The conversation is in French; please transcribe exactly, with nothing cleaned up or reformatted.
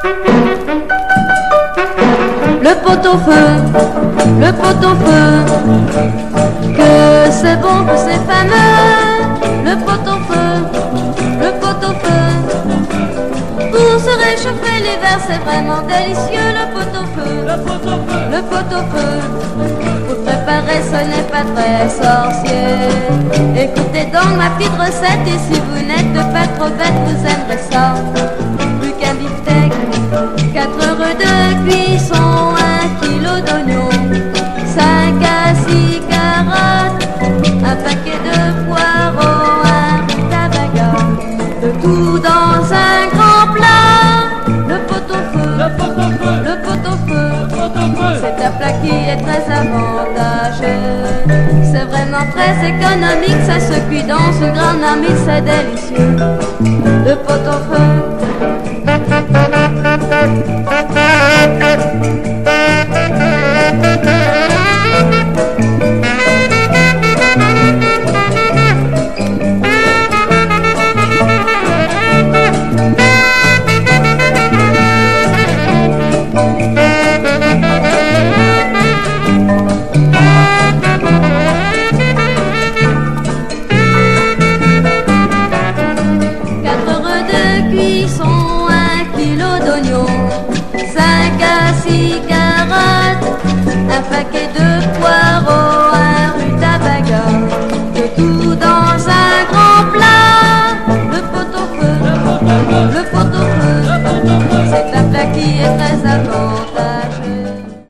Le pot-au-feu, le pot-au-feu, que c'est bon, que c'est fameux. Le pot-au-feu, le pot-au-feu, pour se réchauffer l'hiver, c'est vraiment délicieux. Le pot-au-feu, Le pot-au-feu, le pot-au-feu, pour préparer ce n'est pas très sorcier. Écoutez donc ma petite recette, et si vous n'êtes pas trop bête, vous aimerez ça. Plus qu'un beefsteak, quatre heures de cuisson, un kilo d'oignons, cinq à six carottes, un paquet de poireaux, un rutabaga, le tout dans un grand plat. Le pot-au-feu, le pot-au-feu, le pot-au-feu, le pot-au-feu. c'est un plat qui est très avantageux. C'est vraiment très économique, ça se cuit dans une grande marmite, c'est délicieux. Le pot-au-feu.